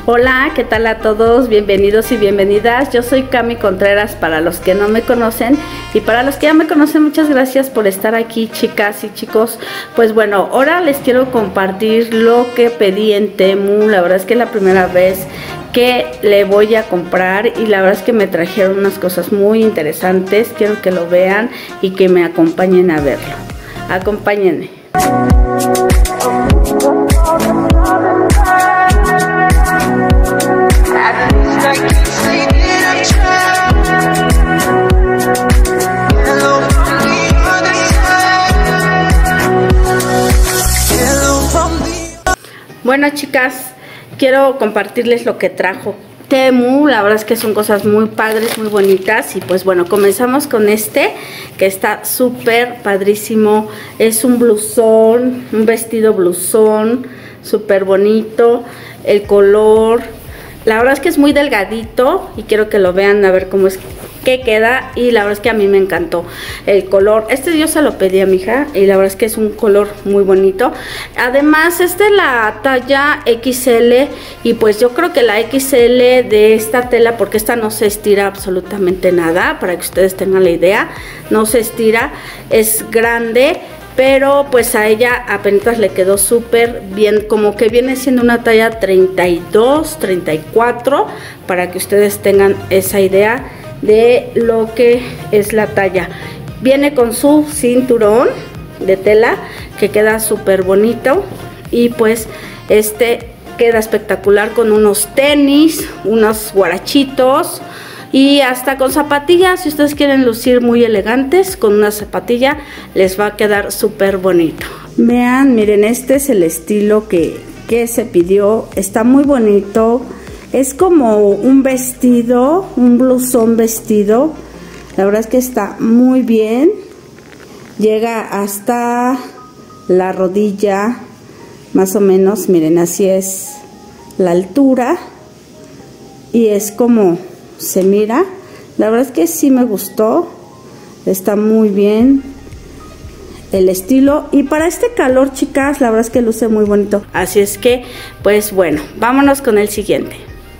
Hola, ¿qué tal a todos? Bienvenidos y bienvenidas. Yo soy Cami Contreras para los que no me conocen, y para los que ya me conocen, muchas gracias por estar aquí, chicas y chicos. Pues bueno, ahora les quiero compartir lo que pedí en Temu. La verdad es que es la primera vez que le voy a comprar y la verdad es que me trajeron unas cosas muy interesantes. Quiero que lo vean y que me acompañen a verlo. Acompáñenme. Bueno, chicas, quiero compartirles lo que trajo Temu. La verdad es que son cosas muy padres, muy bonitas. Y pues bueno, comenzamos con este que está súper padrísimo. Es un blusón, un vestido blusón súper bonito. El color, la verdad es que es muy delgadito y quiero que lo vean a ver cómo es que queda. Y la verdad es que a mí me encantó el color. Este yo se lo pedí a mi hija y la verdad es que es un color muy bonito. Además es de la talla XL y pues yo creo que la XL de esta tela, porque esta no se estira absolutamente nada, para que ustedes tengan la idea, no se estira, es grande. Pero pues a ella apenas le quedó súper bien, como que viene siendo una talla 32, 34, para que ustedes tengan esa idea de lo que es la talla. Viene con su cinturón de tela que queda súper bonito y pues este queda espectacular con unos tenis, unos guarachitos y hasta con zapatillas. Si ustedes quieren lucir muy elegantes con una zapatilla, les va a quedar súper bonito. Vean, miren, este es el estilo que se pidió. Está muy bonito. Es como un vestido, un blusón vestido. La verdad es que está muy bien. Llega hasta la rodilla, más o menos. Miren, así es la altura. Y es como se mira. La verdad es que sí me gustó. Está muy bien el estilo, y para este calor, chicas, la verdad es que luce muy bonito. Así es que pues bueno, vámonos con el siguiente.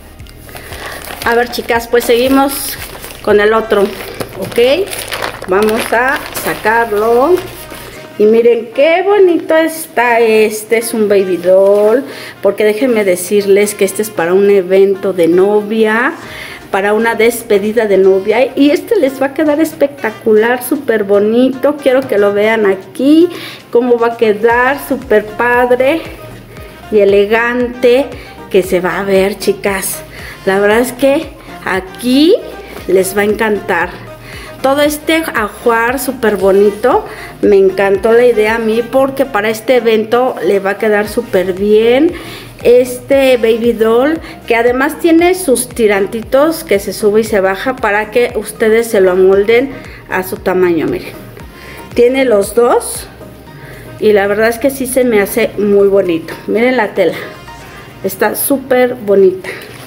A ver, chicas, pues seguimos con el otro, ok. Vamos a sacarlo. Y miren qué bonito está. Este es un baby doll, porque déjenme decirles que este es para un evento de novia, para una despedida de novia, y este les va a quedar espectacular, súper bonito. Quiero que lo vean aquí, cómo va a quedar, súper padre y elegante que se va a ver, chicas. La verdad es que aquí les va a encantar todo este ajuar súper bonito. Me encantó la idea a mí, porque para este evento le va a quedar súper bien este baby doll, que además tiene sus tirantitos que se sube y se baja para que ustedes se lo amolden a su tamaño. Miren, tiene los dos y la verdad es que sí se me hace muy bonito. Miren la tela, está súper bonita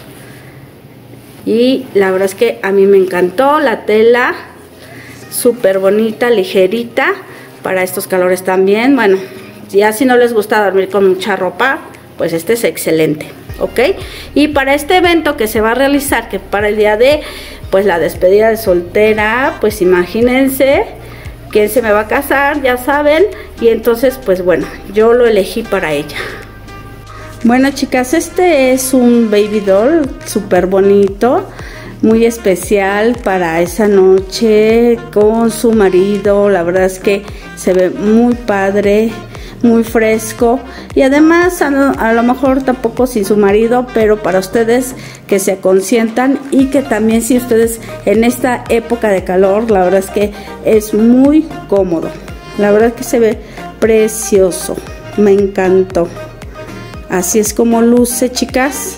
y la verdad es que a mí me encantó la tela, súper bonita, ligerita para estos calores también. Bueno, ya si no les gusta dormir con mucha ropa, pues este es excelente, ok. Y para este evento que se va a realizar, que para el día de pues la despedida de soltera, pues imagínense quién se me va a casar, ya saben. Y entonces pues bueno, yo lo elegí para ella. Bueno, chicas, este es un baby doll súper bonito, muy especial para esa noche con su marido. La verdad es que se ve muy padre, muy fresco, y además a lo mejor tampoco sin su marido, pero para ustedes que se consientan, y que también si ustedes en esta época de calor, la verdad es que es muy cómodo. La verdad que se ve precioso, me encantó. Así es como luce, chicas.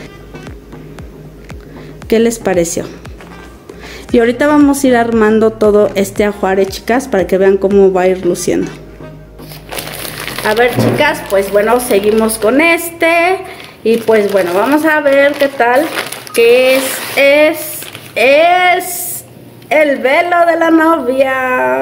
¿Qué les pareció? Y ahorita vamos a ir armando todo este ajuare, chicas, para que vean cómo va a ir luciendo. A ver, chicas, pues bueno, seguimos con este. Y pues bueno, vamos a ver qué tal. Que es el velo de la novia.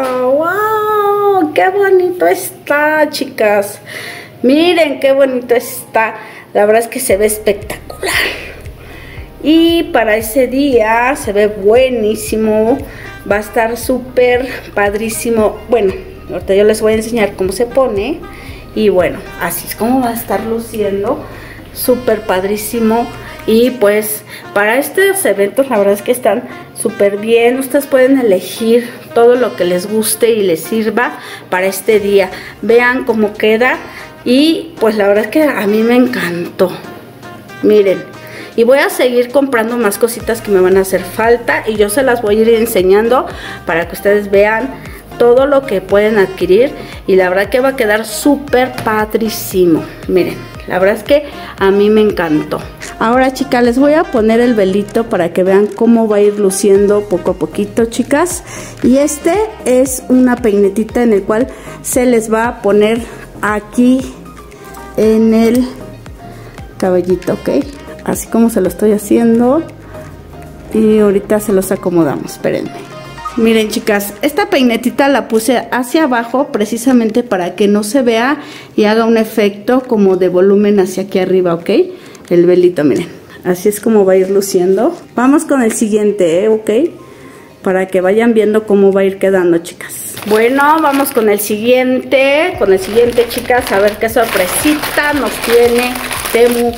¡Wow! ¡Qué bonito está, chicas! Miren qué bonito está. La verdad es que se ve espectacular. Y para ese día se ve buenísimo. Va a estar súper padrísimo. Bueno, ahorita yo les voy a enseñar cómo se pone. Y bueno, así es como va a estar luciendo. Súper padrísimo. Y pues para estos eventos la verdad es que están súper bien. Ustedes pueden elegir todo lo que les guste y les sirva para este día. Vean cómo queda. Y pues la verdad es que a mí me encantó. Miren. Y voy a seguir comprando más cositas que me van a hacer falta. Y yo se las voy a ir enseñando para que ustedes vean todo lo que pueden adquirir. Y la verdad que va a quedar súper padrísimo. Miren, la verdad es que a mí me encantó. Ahora, chicas, les voy a poner el velito para que vean cómo va a ir luciendo poco a poquito, chicas. Y este es una peinetita en el cual se les va a poner aquí en el cabellito, ¿ok? Así como se lo estoy haciendo. Y ahorita se los acomodamos, espérenme. Miren, chicas, esta peinetita la puse hacia abajo precisamente para que no se vea y haga un efecto como de volumen hacia aquí arriba, ¿ok? El velito, miren, así es como va a ir luciendo. Vamos con el siguiente, ¿ok? Para que vayan viendo cómo va a ir quedando, chicas. Bueno, vamos con el siguiente, chicas, a ver qué sorpresita nos tiene Temu.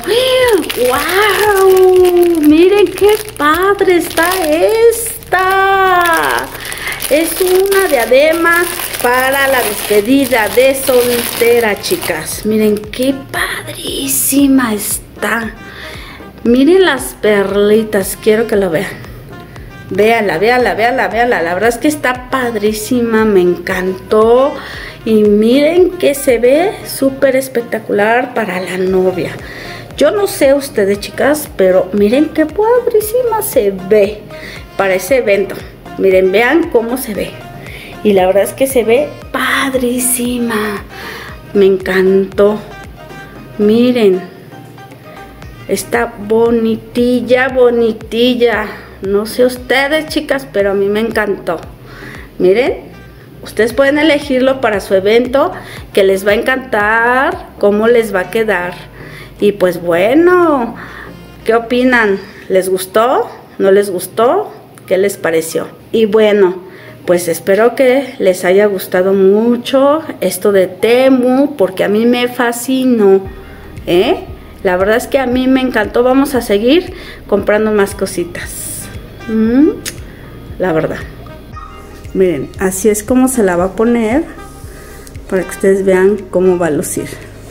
¡Wow! Miren qué padre está esta. Es una diadema para la despedida de soltera, chicas. Miren qué padrísima está. Miren las perlitas, quiero que lo vean. Véanla. La verdad es que está padrísima, me encantó. Y miren que se ve súper espectacular para la novia. Yo no sé ustedes, chicas, pero miren qué padrísima se ve para ese evento. Miren, vean cómo se ve. Y la verdad es que se ve padrísima. Me encantó. Miren. Está bonitilla. No sé ustedes, chicas, pero a mí me encantó. Miren. Ustedes pueden elegirlo para su evento, que les va a encantar, cómo les va a quedar. Y pues bueno, ¿qué opinan? ¿Les gustó? ¿No les gustó? ¿Qué les pareció? Y bueno, pues espero que les haya gustado mucho esto de Temu, porque a mí me fascinó, ¿eh? La verdad es que a mí me encantó. Vamos a seguir comprando más cositas. La verdad. Miren, así es como se la va a poner para que ustedes vean cómo va a lucir.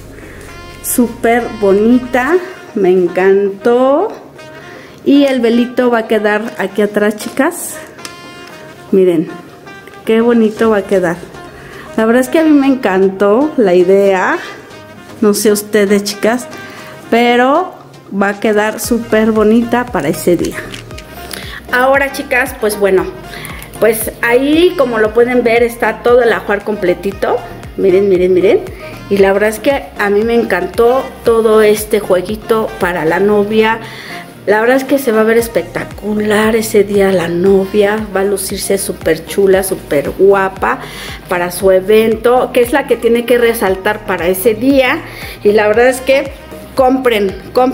Súper bonita, me encantó. Y el velito va a quedar aquí atrás, chicas. Miren, qué bonito va a quedar. La verdad es que a mí me encantó la idea. No sé ustedes, chicas, pero va a quedar súper bonita para ese día. Ahora, chicas, pues bueno, pues ahí, como lo pueden ver, está todo el ajuar completito. Miren. Y la verdad es que a mí me encantó todo este jueguito para la novia. La verdad es que se va a ver espectacular ese día la novia. Va a lucirse súper chula, súper guapa para su evento, que es la que tiene que resaltar para ese día. Y la verdad es que compren,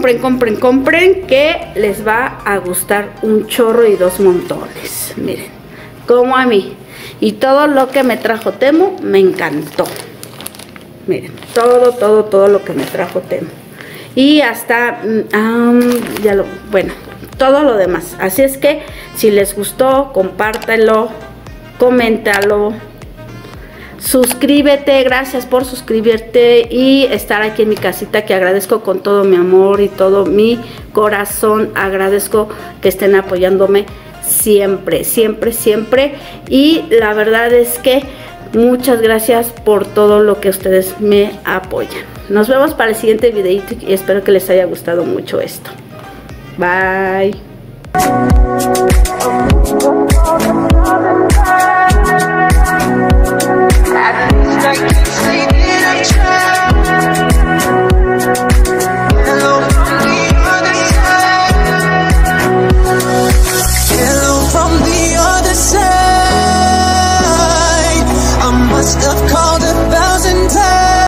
que les va a gustar un chorro y dos montones. Miren. Como a mí. Y todo lo que me trajo Temu me encantó. Miren, todo lo que me trajo Temu. Y hasta todo lo demás. Así es que si les gustó, compártelo, coméntalo, suscríbete. Gracias por suscribirte y estar aquí en mi casita, que agradezco con todo mi amor y todo mi corazón. Agradezco que estén apoyándome siempre. Y la verdad es que muchas gracias por todo lo que ustedes me apoyan. Nos vemos para el siguiente videito y espero que les haya gustado mucho esto. Bye. Like